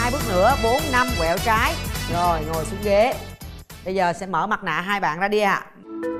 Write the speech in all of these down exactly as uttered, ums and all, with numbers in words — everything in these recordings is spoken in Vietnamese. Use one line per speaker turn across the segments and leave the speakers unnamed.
hai bước nữa, bốn, năm, quẹo trái. Rồi, ngồi xuống ghế. Bây giờ sẽ mở mặt nạ hai bạn ra đi ạ. À.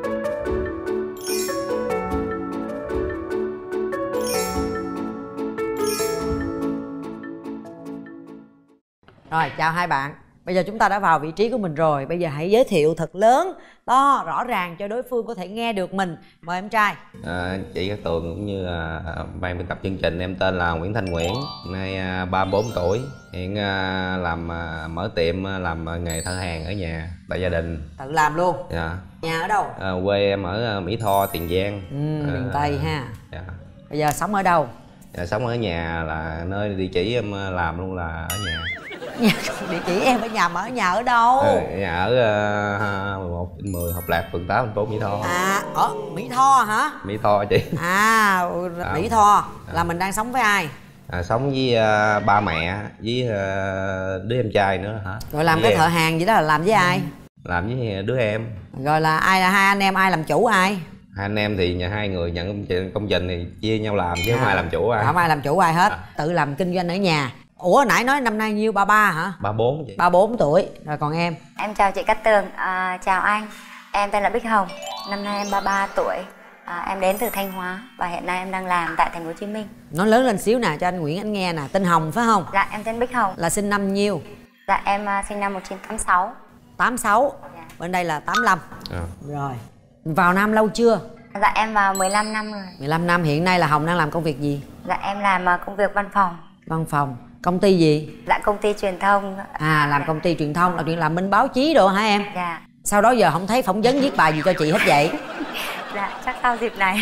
Rồi, chào hai bạn. Bây giờ chúng ta đã vào vị trí của mình rồi. Bây giờ hãy giới thiệu thật lớn, to, rõ ràng cho đối phương có thể nghe được mình. Mời em trai.
À, chị Cát Tường cũng như là ban biên tập chương trình, em tên là Nguyễn Thanh Nguyễn, nay ba mươi bốn tuổi, hiện làm mở tiệm làm nghề thợ hàn ở nhà tại gia đình.
Tự làm luôn?
Dạ.
Nhà ở đâu? À,
quê em ở Mỹ Tho, Tiền Giang.
Ừ, miền à, Tây ha.
Dạ.
Bây giờ sống ở đâu? Dạ,
sống ở nhà, là nơi địa chỉ em làm luôn là ở nhà.
Địa chỉ em ở nhà mà ở nhà ở đâu?
À, nhà ở uh, mười một trên mười Học Lạc, phường tám, thành phố Mỹ Tho.
À, ở Mỹ Tho hả?
Mỹ Tho chị.
À, Mỹ Tho là mình đang sống với ai?
À, sống với uh, ba mẹ với uh, đứa em trai nữa hả?
Rồi làm với cái thợ hàng vậy đó là làm với ai?
Làm với đứa em.
Rồi là ai, là hai anh em ai làm chủ ai?
Hai anh em thì nhà hai người nhận công trình, công trình thì chia nhau làm chứ à, không ai làm chủ ai.
Không ai làm chủ ai hết, à. Tự làm kinh doanh ở nhà. Ủa nãy nói năm nay nhiêu, ba ba hả?
ba bốn chị.
ba bốn tuổi. Rồi còn em?
Em chào chị Cát Tường, à, chào anh. Em tên là Bích Hồng, năm nay em ba mươi ba tuổi. À, em đến từ Thanh Hóa và hiện nay em đang làm tại thành phố Hồ Chí Minh.
Nói lớn lên xíu nè cho anh Nguyễn anh nghe nè. Tên Hồng phải không?
Dạ em tên Bích Hồng.
Là sinh năm nhiêu?
Dạ em uh, sinh năm một nghìn chín trăm tám mươi sáu.
tám sáu. Dạ. Bên đây là tám mươi lăm.
À.
Rồi. Vào Nam lâu chưa?
Dạ em vào mười lăm năm rồi.
mười lăm năm. Hiện nay là Hồng đang làm công việc gì?
Dạ em làm uh, công việc văn phòng.
Văn phòng. Công ty gì?
Dạ công ty truyền thông.
À làm
dạ.
Công ty truyền thông là chuyện làm bên báo chí đồ hả em?
Dạ.
Sau đó giờ không thấy phỏng vấn viết bài gì cho chị hết vậy?
Dạ chắc sau dịp này.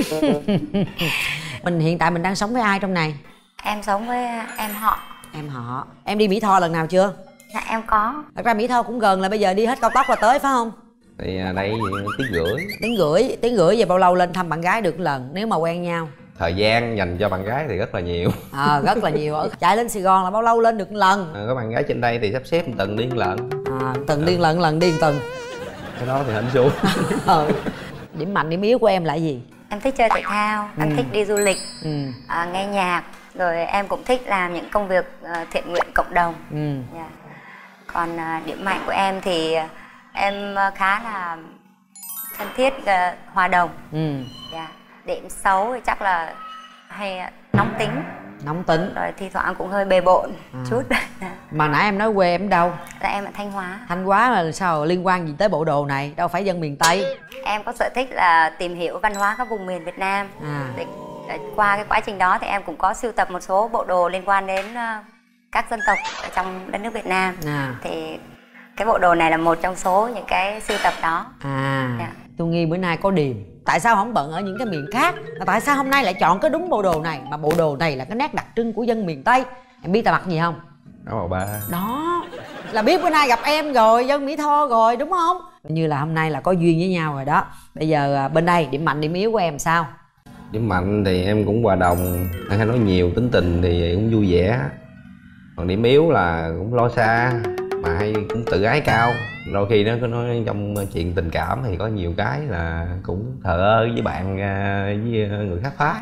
Mình hiện tại mình đang sống với ai trong này?
Em sống với em họ.
Em họ. Em đi Mỹ Tho lần nào chưa?
Dạ em có.
Thật ra Mỹ Tho cũng gần, là bây giờ đi hết cao tốc là tới phải không?
Thì đây tiếng rưỡi.
Tiếng rưỡi. Tiếng rưỡi về bao lâu lên thăm bạn gái được lần nếu mà quen nhau?
Thời gian dành cho bạn gái thì rất là nhiều.
Ờ à, rất là nhiều. Ở chạy lên Sài Gòn là bao lâu lên được lần?
À, có bạn gái trên đây thì sắp xếp một tuần đi một lần.
À, tuần đi một lần, lần đi một tuần.
Cái đó thì hên xui.
Ừ. Điểm mạnh điểm yếu của em là gì?
Em thích chơi thể thao, em ừ. thích đi du lịch,
ừ.
à, nghe nhạc. Rồi em cũng thích làm những công việc uh, thiện nguyện cộng đồng.
ừ.
yeah. Còn uh, điểm mạnh của em thì uh, em uh, khá là thân thiết, uh, hòa đồng.
ừ.
yeah. Điểm xấu thì chắc là hay uh, nóng tính.
Nóng tính.
Rồi thi thoảng cũng hơi bề bộn à. chút.
Mà nãy em nói quê em đâu?
Là em ở Thanh Hóa.
Thanh Hóa là sao liên quan gì tới bộ đồ này? Đâu phải dân miền Tây.
Em có sở thích là tìm hiểu văn hóa các vùng miền Việt Nam.
à.
Để, để qua cái quá trình đó thì em cũng có sưu tập một số bộ đồ liên quan đến uh, các dân tộc ở trong đất nước Việt Nam.
à.
Thì cái bộ đồ này là một trong số những cái sưu tập đó.
À
yeah.
Tôi nghi bữa nay có điềm. Tại sao không bận ở những cái miền khác? Tại sao hôm nay lại chọn cái đúng bộ đồ này? Mà bộ đồ này là cái nét đặc trưng của dân miền Tây. Em biết ta mặc gì không?
Áo màu ba.
Đó là biết bữa nay gặp em rồi, dân Mỹ Tho rồi đúng không? Như là hôm nay là có duyên với nhau rồi đó. Bây giờ bên đây điểm mạnh điểm yếu của em sao?
Điểm mạnh thì em cũng hòa đồng, hay nói nhiều, tính tình thì cũng vui vẻ. Còn điểm yếu là cũng lo xa, mà hay cũng tự ái cao. Đôi khi nó có nói trong chuyện tình cảm thì có nhiều cái là cũng thờ ơ với bạn, với người khác phái.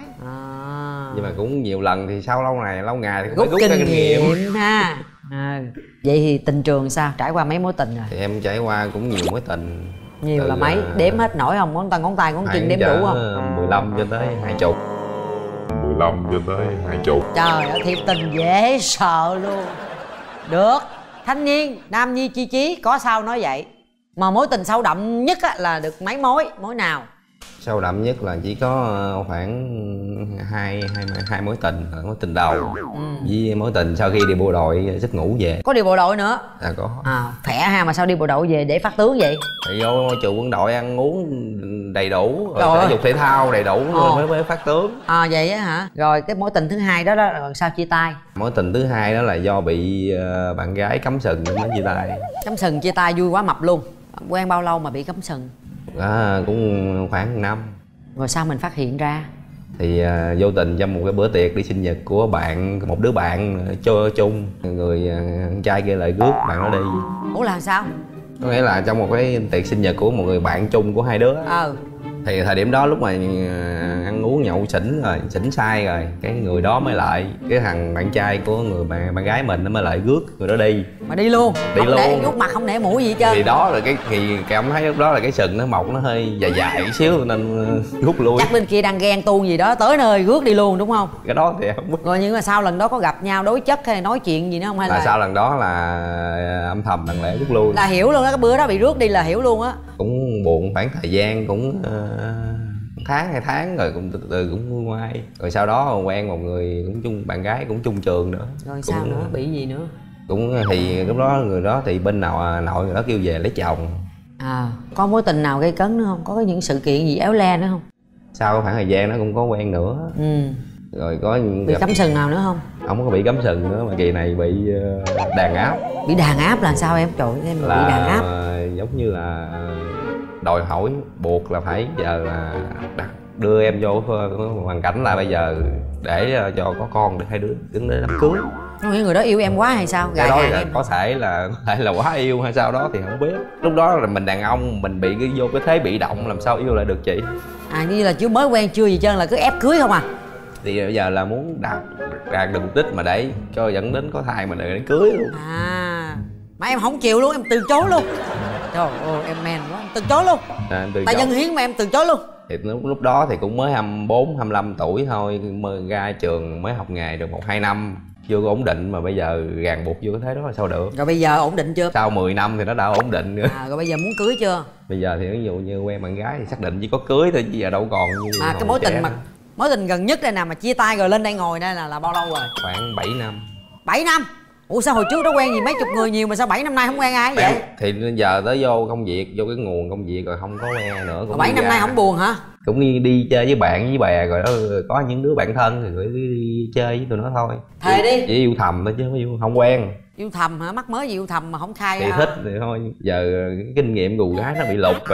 à. Nhưng mà cũng nhiều lần thì sau lâu này lâu ngày thì cũng
rút
phải rút ra kinh nghiệm
ha. à. Vậy thì tình trường sao? Trải qua mấy mối tình rồi?
Thì em trải qua cũng nhiều mối tình.
Nhiều là mấy? Đếm hết nổi không? Ngón tay ngón tay ngón chân đếm đủ không?
mười lăm cho tới hai chục.
mười lăm cho tới hai chục.
Trời ơi thiệt tình dễ sợ luôn. Được. Thanh niên nam nhi chi chí, có sao nói vậy. Mà mối tình sâu đậm nhất á, là được mấy mối? Mối nào?
Sâu đậm nhất là chỉ có khoảng hai hai hai mối tình. Mối tình đầu ừ. với mối tình sau khi đi bộ đội giấc ngủ về.
Có đi bộ đội nữa?
À có.
À khỏe ha, mà sao đi bộ đội về để phát tướng vậy?
Thì vô môi trường quân đội ăn uống đầy đủ, rồi thể dục thể thao đầy đủ rồi mới mới phát tướng.
À vậy á hả? Rồi cái mối tình thứ hai đó đó rồi sao chia tay?
Mối tình thứ hai đó là do bị uh, bạn gái cắm sừng mới chia tay. Cắm
sừng chia tay vui quá mập luôn. Quen bao lâu mà bị cắm sừng?
À, cũng khoảng một năm.
Rồi sao mình phát hiện ra?
Thì uh, vô tình trong một cái bữa tiệc đi sinh nhật của bạn, một đứa bạn chơi chung, người uh, trai kia lại rước bạn nó đi.
Ủa là sao?
Có nghĩa là trong một cái tiệc sinh nhật của một người bạn chung của hai đứa.
ờ
Thì thời điểm đó lúc mà ăn uống nhậu xỉn rồi, xỉn sai rồi, cái người đó mới lại, cái thằng bạn trai của người bạn, bạn gái mình nó mới lại rước người đó đi.
Mà đi luôn?
Đi
không
luôn.
Để vuốt mặt không để mũi gì hết trơn.
Thì đó là cái thì cảm thấy lúc đó là cái sừng nó mọc nó hơi dài dài một xíu nên rút lui.
Chắc bên kia đang ghen tuông gì đó tới nơi rước đi luôn đúng không?
Cái đó thì không biết.
Rồi nhưng mà sau lần đó có gặp nhau đối chất hay nói chuyện gì nữa không hay là,
là sau lần đó là âm thầm lặng lẽ rút lui.
Là hiểu luôn đó, cái bữa đó bị rước đi là hiểu luôn á.
Cũng buồn khoảng thời gian cũng uh, tháng hai tháng rồi cũng từ từ cũng nguôi ngoai. Rồi sau đó quen một người cũng chung bạn gái cũng chung trường nữa.
Rồi
cũng,
sao nữa, bị gì nữa?
Cũng thì lúc đó người đó thì bên nào nội người đó kêu về lấy chồng.
À, có mối tình nào gây cấn nữa không? Có những sự kiện gì éo le nữa không?
Sau khoảng thời gian nó cũng có quen nữa.
Ừ.
Rồi có
bị cắm sừng nào nữa không?
Không có bị cắm sừng nữa mà kỳ này bị uh, đàn áp.
Bị đàn áp là sao em? Trời ơi, em
là
bị đàn áp.
Uh, giống như là đòi hỏi buộc là phải giờ là đặt đưa em vô hoàn cảnh là bây giờ để cho có con để hai đứa đứng đến đám cưới.
Nói người đó yêu em quá hay sao?
Cái
Gài
đó
hàng
là
em.
có thể là có thể là quá yêu hay sao đó thì không biết. Lúc đó là mình đàn ông mình bị cái vô cái thế bị động làm sao yêu lại được chị.
À như là chưa mới quen chưa gì trơn là cứ ép cưới không à?
Thì bây giờ là muốn đạt đạt được mục đích mà để cho dẫn đến có thai mà để cưới luôn.
À mà em không chịu luôn, em từ chối luôn. Trời ơi em men quá, em từ chối luôn.
À, từ
tại dân hiến mà em từ chối luôn.
Thì lúc, lúc đó thì cũng mới hai mươi bốn, hai mươi lăm tuổi thôi, mới ra trường mới học nghề được một hai năm, chưa có ổn định mà bây giờ ràng buộc vô cái thế đó là sao được.
Rồi bây giờ ổn định chưa?
Sau mười năm thì nó đã ổn định nữa.
À, rồi bây giờ muốn cưới chưa?
Bây giờ thì ví dụ như quen bạn gái thì xác định chỉ có cưới thôi chứ giờ đâu còn như
mà cái mối tình mà nữa. Mối tình gần nhất đây nào mà chia tay rồi lên đây ngồi đây là là bao lâu rồi?
Khoảng bảy năm.
bảy năm? Ủa sao hồi trước đó quen gì mấy chục người nhiều mà sao bảy năm nay không quen ai vậy?
Thì giờ tới vô công việc, vô cái nguồn công việc rồi không có quen ai nữa.
bảy năm nay không buồn hả?
Cũng đi, đi chơi với bạn với bè rồi đó, có những đứa bạn thân thì đi, đi chơi với tụi nó thôi.
Thề đi.
Chỉ yêu thầm thôi chứ không yêu, không quen.
Yêu thầm hả? Mắc mới gì yêu thầm mà không khai
thì
hả?
Thích thì thôi. Giờ cái kinh nghiệm gù gái nó bị lục rồi.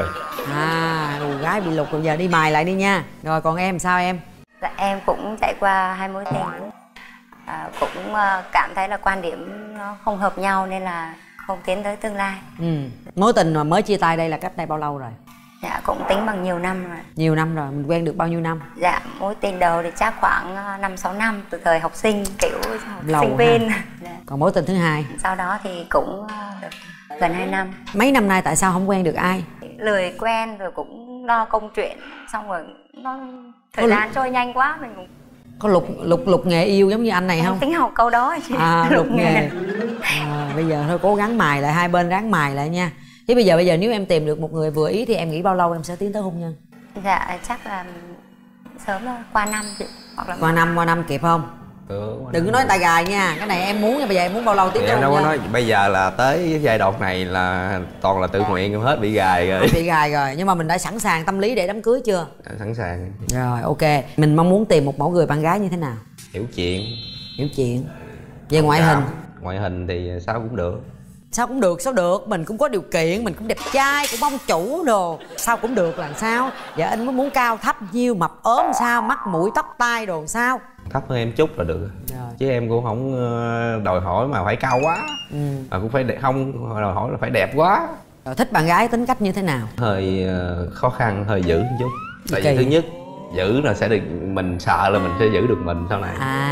À gù gái bị lục rồi, giờ đi mài lại đi nha. Rồi còn em sao em?
Dạ em cũng trải qua hai mối tình. À, cũng cảm thấy là quan điểm nó không hợp nhau nên là không tiến tới tương lai.
Ừ. Mối tình mà mới chia tay đây là cách đây bao lâu rồi?
Dạ cũng tính bằng nhiều năm rồi.
Nhiều năm rồi, mình quen được bao nhiêu năm?
Dạ mối tình đầu thì chắc khoảng năm sáu năm, từ thời học sinh kiểu
Lâu
sinh viên.
Dạ. Còn mối tình thứ hai?
Sau đó thì cũng được gần hai năm.
Mấy năm nay tại sao không quen được ai?
Lười quen rồi cũng lo công chuyện, xong rồi nó thời gian trôi nhanh quá mình cũng
có lục lục lục nghề yêu giống như anh này không?
Tính học câu đó chị.
À lục nghề. À, bây giờ thôi cố gắng mài lại, hai bên ráng mài lại nha. Thế bây giờ bây giờ nếu em tìm được một người vừa ý thì em nghĩ bao lâu em sẽ tiến tới hôn nhân?
Dạ chắc là sớm thôi, qua năm chị. Hoặc là
qua năm qua năm kịp không?
Ừ,
đừng có nói tay gài nha, cái này em muốn, bây giờ em muốn bao lâu tiến tới hôn nhân?
Em đâu có nói bây giờ là tới giai đoạn này là toàn là tự nguyện hết, bị gài rồi.
Bị gài rồi, nhưng mà mình đã sẵn sàng tâm lý để đám cưới chưa?
Đã sẵn sàng.
Rồi ok, mình mong muốn tìm một mẫu người bạn gái như thế nào?
Hiểu chuyện.
Hiểu chuyện. Về ngoại hình?
Ngoại hình thì sao cũng được.
Sao cũng được, sao được, mình cũng có điều kiện, mình cũng đẹp trai, cũng ông chủ đồ, sao cũng được là sao? Dạ anh muốn cao thấp nhiêu, mập ốm sao, mắt mũi tóc tai đồ sao?
Thấp hơn em chút là được
rồi. Chứ
em cũng không đòi hỏi mà phải cao quá. Ừ. Mà cũng phải đẹp, không đòi hỏi là phải đẹp quá.
Rồi thích bạn gái tính cách như thế nào?
Hơi khó khăn, hơi dữ một chút. Tại vì thứ nhất giữ là sẽ được, mình sợ là mình sẽ giữ được mình sau này.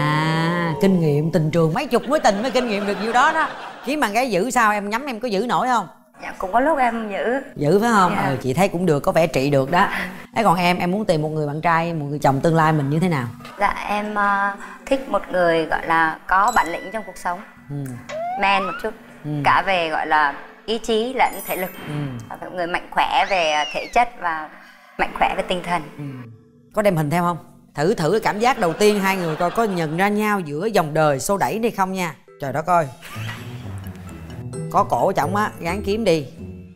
À kinh nghiệm tình trường mấy chục mối tình mới kinh nghiệm được nhiêu đó đó. Kiếm bạn gái giữ sao em nhắm em có giữ nổi không?
Dạ cũng có lúc em giữ.
Giữ phải không?
Dạ.
Ừ, chị thấy cũng được, có vẻ trị được đó. Thế còn em em muốn tìm một người bạn trai, một người chồng tương lai mình như thế nào?
Dạ em uh, thích một người gọi là có bản lĩnh trong cuộc sống. Ừ. Man một chút. Ừ. Cả về gọi là ý chí lẫn thể lực. Ừ. Một người mạnh khỏe về thể chất và mạnh khỏe về tinh thần.
Ừ. Có đem hình theo không? Thử thử cái cảm giác đầu tiên hai người coi có nhận ra nhau giữa dòng đời xô đẩy đi không nha. Trời đất ơi. Có cổ trọng á, gán kiếm đi.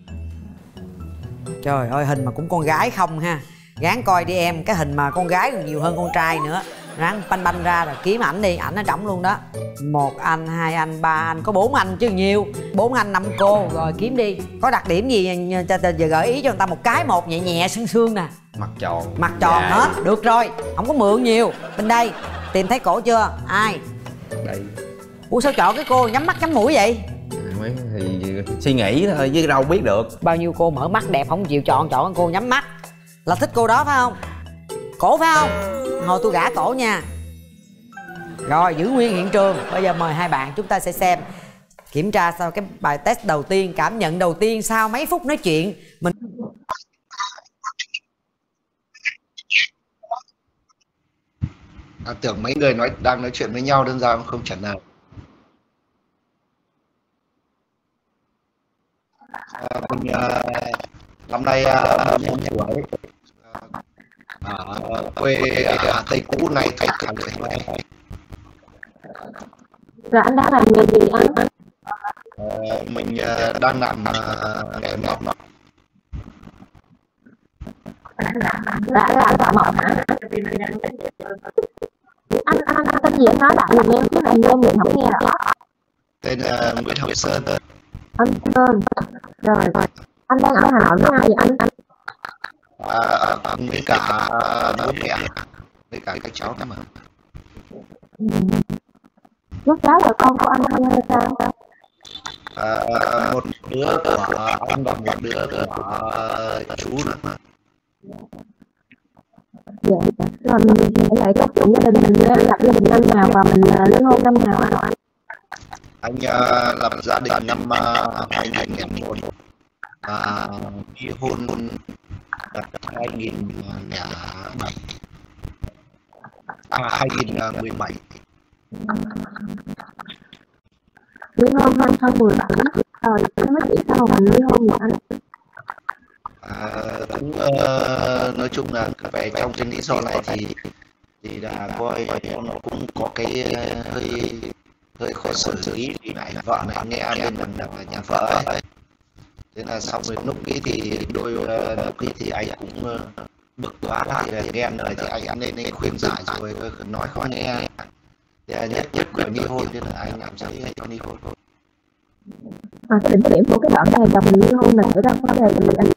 Trời ơi hình mà cũng con gái không ha. Gán coi đi em, cái hình mà con gái còn nhiều hơn con trai nữa. Ráng banh banh ra rồi kiếm ảnh đi, ảnh nó trống luôn đó. Một anh, hai anh, ba anh, có bốn anh chứ nhiều. Bốn anh, năm cô, rồi kiếm đi. Có đặc điểm gì giờ gợi ý cho người ta một cái một nhẹ nhẹ sương sương nè.
Mặt tròn.
Mặt tròn dạ. Hết, được rồi, không có mượn nhiều. Bên đây, tìm thấy cổ chưa? Ai?
Đây.
Ủa sao chọn cái cô nhắm mắt nhắm mũi vậy?
Mấy thì suy nghĩ thôi chứ đâu biết được.
Bao nhiêu cô mở mắt đẹp không chịu chọn, chọn cô nhắm mắt. Là thích cô đó phải không? Cổ phải không? Hồi tôi gả cổ nha. Rồi giữ nguyên hiện trường. Bây giờ mời hai bạn chúng ta sẽ xem kiểm tra sau cái bài test đầu tiên, cảm nhận đầu tiên sau mấy phút nói chuyện mình.
À, tưởng mấy người nói đang nói chuyện với nhau đơn giản không trả lời. À, mình à, năm nay à, mình tuổi ở quê ở Tây Cũ này thành Cẩm Lệ.
Rồi anh đang làm nghề gì anh?
À, mình à, đang làm à, nghề mộc.
Dạ là anh thợ mộc hả? Anh anh anh tên gì anh nói lại giùm em chứ này em mình không nghe rõ.
Tên là Nguyễn Hồng Sơn.
Anh Sơn. Rồi anh đang ở Hà Nội với ai vậy anh? Anh
À, với cả bố mẹ với cả các cháu mà.
Ừ. Lúc cháu là con của anh hay sao?
À, một đứa của anh và một đứa của chú nữa.
Dạ, rồi mình sẽ lại cốt truyện gia đình mình lên lập gia đình năm nào và mình liên hôn năm nào anh?
Anh uh, lập gia đình năm uh, hai nghìn lẻ một và kết hôn năm hai nghìn lẻ bảy, à hai nghìn mười bảy.
Liên hôn hai nghìn mười bảy rồi cái mấy chị sao mình liên hôn vậy anh?
À, cũng uh, nói chung là về trong cái lý do này thì thì là coi nó cũng có cái uh, hơi hơi khó xử lý vì này vợ này nghe bên mình là nhà vợ ấy. Thế là xong rồi lúc ấy thì đôi uh, lúc ấy thì anh cũng uh, bực quá lại là ghen rồi thì anh anh nên khuyên giải rồi nói không nghe thì nhất nhất phải ly hôn, thế là anh làm giấy cho ly hôn.
À, cái đỉnh điểm của cái đoạn này chồng mình ly hôn là xảy ra vấn đề gì anh?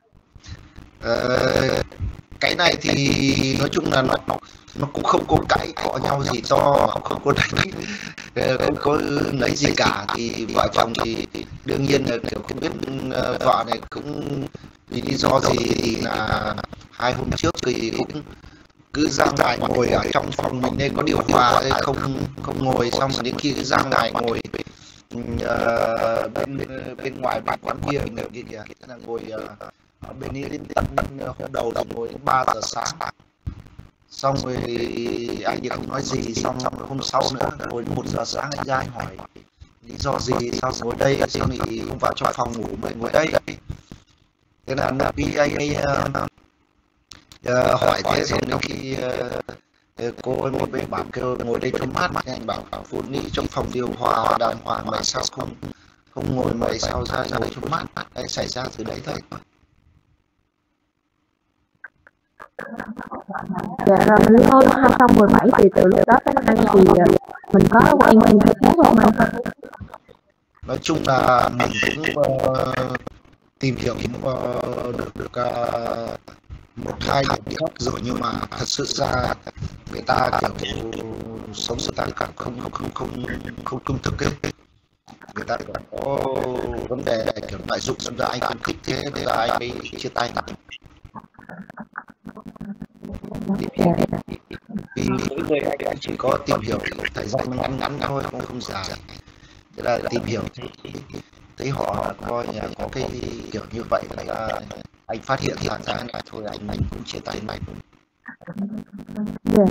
Ờ, cái này thì nói chung là nó nó cũng không có cãi cọ nhau gì to, không có đánh, không có lấy gì cả, thì vợ chồng thì đương nhiên là kiểu không biết uh, vợ này cũng vì lý do gì thì là hai hôm trước thì cũng cứ ra ngoài ngồi ở trong phòng mình nên có điều hòa không không ngồi, xong rồi đến khi cứ ra ngoài ngồi uh, bên bên ngoài bàn quán bia người kia kìa, tức là ngồi uh, ở bên ấy đến tận hôm đầu là ngồi đến ba giờ sáng, xong rồi anh thì không nói gì, xong rồi hôm sau nữa ngồi đến một giờ sáng anh ra anh hỏi lý do gì sao ngồi đây, xong thì không vào trong phòng ngủ mà ngồi đây. Thế là khi anh ấy uh, uh, hỏi thế rồi đến khi uh, cô ấy một bên bảo kêu ngồi đây cho mát, anh bảo phụ nữ trong phòng điều hòa đàng hoàng mà sao không không ngồi mà sao ra ngồi cho mát, đấy xảy ra từ đấy thôi.
Dạ rồi ly hôn hai nghìn mười bảy thì từ lúc đó tới nay thì mình có quen quen hay khác không anh?
Nói chung là mình cũng uh, tìm hiểu uh, được được uh, một hai điểm khác rồi, nhưng mà thật sự ra người ta kiểu sống sự ta cảm không không không không không trung thực ấy, người ta có vấn đề kiểu đại dục, xong ra anh không thích thế nên là anh mới chia tay. Vì mỗi người anh chỉ có tìm hiểu thời gian ngắn ngắn thôi, không không dài. Thế là tìm hiểu thì thấy họ coi là có cái kiểu như vậy là anh phát hiện ra là thôi anh anh cũng chia tay anh.
Yeah.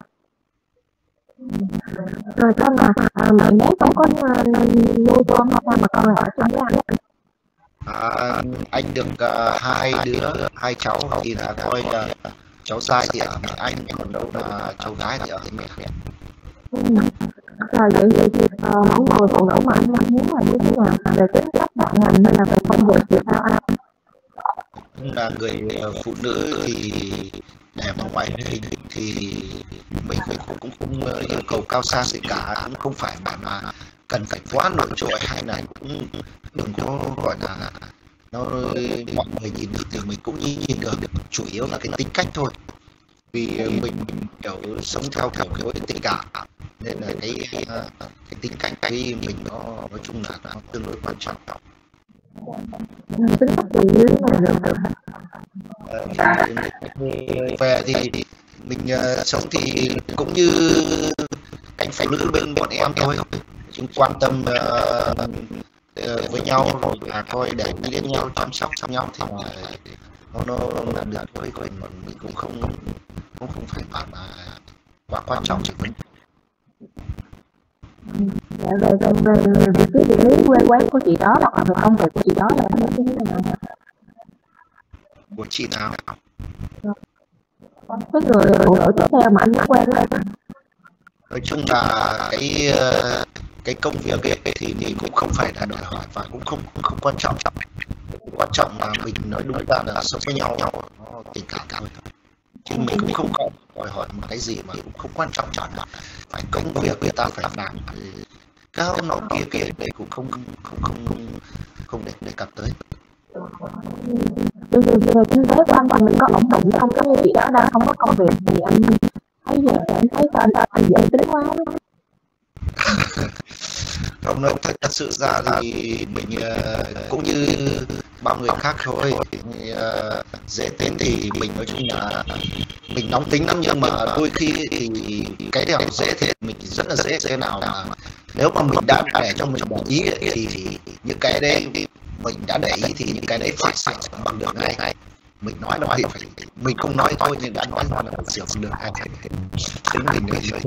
Rồi con mà mẹ bé con có nuôi con hay sao mà con ở trong với anh?
À, anh được uh, hai đứa hai cháu thì là coi là cháu trai thì ở mẹ anh, còn đâu là cháu gái thì ở mẹ mẹ.
Ừ. Rồi vậy vậy thì uh, mẫu người phụ nữ mà anh mong muốn là như thế nào, về tính cách bạn hành hay là về công việc thì sao anh?
Là người uh, phụ nữ thì để mà ngoại hình thì mình cũng cũng không uh, yêu cầu cao xa gì cả, cũng không phải mà mà cần phải quá nổi trội, hay là cũng đừng có gọi là nó mọi người nhìn thì mình cũng nhìn được, chủ yếu là cái tính cách thôi, vì mình kiểu sống theo kiểu cái tình cảm nên là cái cái tính cách cái mình nó nói chung là nó tương đối quan trọng.
Tính cách thì như thế nào được?
thì về thì mình uh, sống thì cũng như cánh phụ nữ bên bọn em thôi, chúng quan tâm uh, uh, với nhau rồi à, coi để ý đến nhau, chăm sóc cho nhau thì uh, nó nó làm được thôi, còn mình cũng không cũng không phải bảo là quá quan trọng chứ.
Dạ, về về về về cái địa lý quê quán của chị đó hoặc là về công việc của chị đó là nó như thế nào?
Của chị nào?
Cái người phụ nữ tiếp theo mà anh đã quen đó.
Nói chung là cái cái công việc ấy thì mình cũng không phải là đòi hỏi và cũng không không, không quan trọng. Quan trọng là mình nói đúng ra là sống với nhau, nhau nó tình cảm thôi. Chứ mình cũng không có đòi hỏi một cái gì mà cũng không quan trọng chẳng là phải công việc người ta phải làm cao nọ kia kia đấy cũng không không không không để đề cập tới.
Bây giờ về kinh tế của anh và mình có ổn định không? Cái như chị đó đang không có công việc thì anh thấy giờ anh thấy sao anh, anh dễ tính quá.
Không, nói thật, thật sự ra thì mình uh, cũng như bao người khác thôi, uh, dễ tính thì mình nói chung là mình nóng tính lắm, nhưng mà đôi khi thì cái nào dễ thì mình rất là dễ thế nào mà nếu mà mình đã để cho mình để ý thì những cái đấy mình đã để ý thì những cái đấy phải sửa bằng được ngay. Mình nói nói thì phải mình không nói thôi nhưng đã nói là phải sửa bằng được ngay. Tính mình nữa rồi.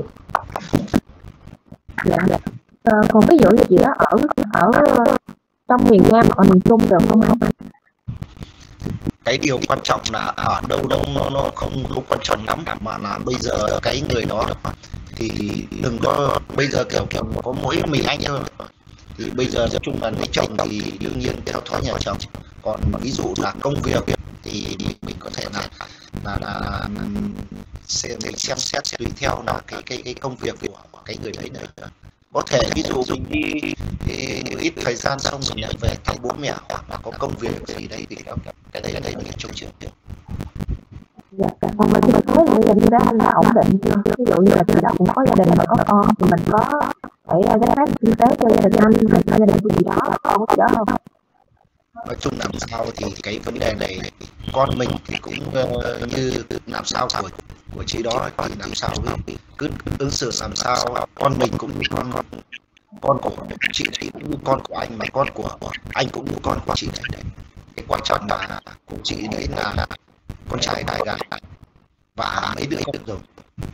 Dạ. Ờ, còn ví dụ như chị đó ở ở trong miền Nam hoặc miền Trung được không anh?
Cái điều quan trọng là ở đâu đâu nó nó không không quan trọng lắm, mà là bây giờ cái người đó thì đừng có bây giờ kiểu kiểu có mỗi mình anh thôi. Thì bây giờ nói chung là lấy chồng thì đương nhiên theo thói nhà chồng, còn ví dụ là công việc thì mình có thể là là là xem xem xét tùy theo là cái cái cái công việc của cái người đấy nữa. Có thể ví dụ mình đi thì ít thời gian xong mình lại về thăm bố mẹ hoặc là có công việc gì đấy thì cái đấy là đấy mình trông chừng.
Dạ, còn mình mình thấy là dành ra anh là ổn định, ví dụ như là chị đã cũng có gia đình và có con thì mình có phải gánh vác kinh tế cho gia đình anh hay cho gia đình của chị đó, con của chị đó không?
Nói chung làm sao thì cái vấn đề này con mình thì cũng uh, như làm sao của của chị đó thì làm sao cứ ứng xử làm sao con mình cũng như con con của chị thì cũng như con của anh, mà con của anh cũng như con của chị đấy. Cái quan trọng là của chị đấy là con trai đại gái và mấy đứa được rồi.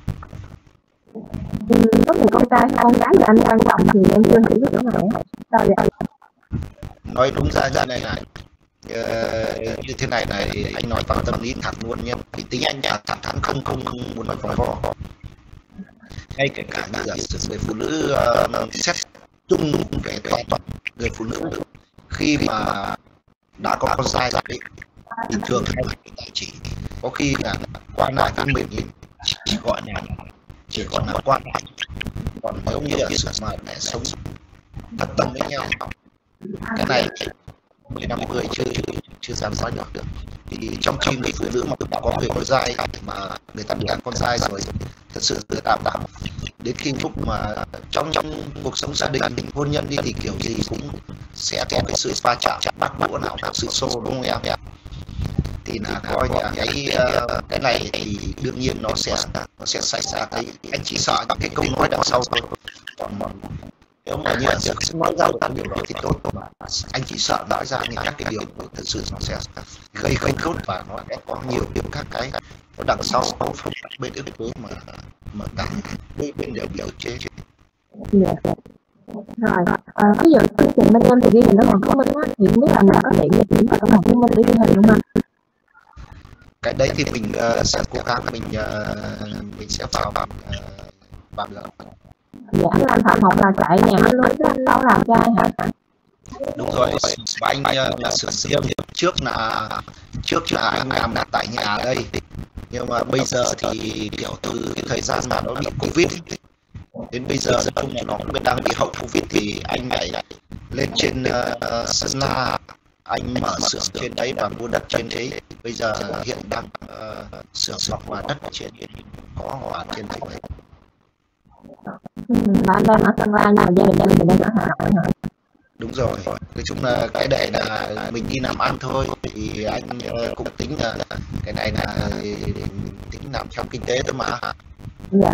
Có người con trai con gái thì anh quan trọng thì em chưa hiểu cái chỗ này. Sao vậy?
Nói đúng ra ra này này uh, như thế này này anh nói vào tâm lý thẳng luôn nha, vì tính anh là thẳng thắn không không muốn nói vòng vo. Ngay kể cả bây giờ người phụ nữ uh, xét chung về toàn toàn người phụ nữ khi mà đã có con trai rồi thì thường hay chỉ có khi là quan lại với mình chỉ, chỉ gọi là chỉ gọi là quan lại, còn nếu như là sự mà để sống thật tâm với nhau cái này mười năm người chưa chưa chưa dám nói được được thì trong khi người phụ nữ mà đã có người con trai mà người ta đã con trai rồi thật sự tự đảm bảo đến khi lúc mà trong trong cuộc sống gia đình hôn nhân đi thì kiểu gì cũng sẽ có cái sự va chạm bắt đũa nào có sự xô, đúng không em? Thì là coi là cái cái này thì đương nhiên nó sẽ nó sẽ xảy ra. Cái anh chỉ sợ những cái câu nói đằng sau thôi, còn nếu mà như là sự nói ra được điều đó thì tốt, mà anh chỉ sợ nói ra những các cái điều thật sự nó sẽ gây không tốt và nó sẽ có nhiều điều các cái nó đằng sau không phải bên ức chế mà mà cả bên bên đều đều chế.
Dạ. Rồi, à, ví dụ chương trình bên em thì ghi hình nó còn có minh á, thì không biết là mình có tiện để chuyển vào trong Hồ Chí Minh để ghi hình không anh?
Cái đấy thì mình uh, sẽ cố gắng mình uh, mình sẽ vào vào uh, vào được.
Dạ, anh làm Phạm Học là tại nhà anh luôn chứ anh đâu làm trai hả?
Đúng rồi, và anh uh, là sửa riêng. Trước là trước là anh làm đặt tại nhà đây, nhưng mà bây giờ thì kiểu từ cái thời gian mà nó bị Covid ấy, đến bây giờ nói chung là nó cũng đang bị hậu Covid thì anh lại lên trên uh, Sơn La, anh mở xưởng trên đấy và mua đất trên đấy. Bây giờ hiện đang uh, xưởng hoặc là đất trên có hòa trên đấy.
Ừ, anh đang ở Sơn La nhưng mà gia đình anh thì đang ở Hà Nội hả?
Đúng rồi, nói chung là cái này là mình đi làm ăn thôi, thì anh ờ, cũng tính là cái này là tính làm trong kinh tế thôi mà.
Dạ.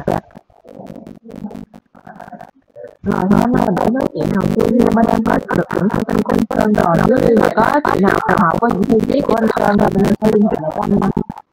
Rồi thôi hôm nay mình để nói chuyện đầu tiên nhưng bên em có được những thông tin của anh Sơn rồi, nếu như mà có chị nào phù hợp với những chi tiết của anh Sơn thì mình sẽ liên hệ lại với anh.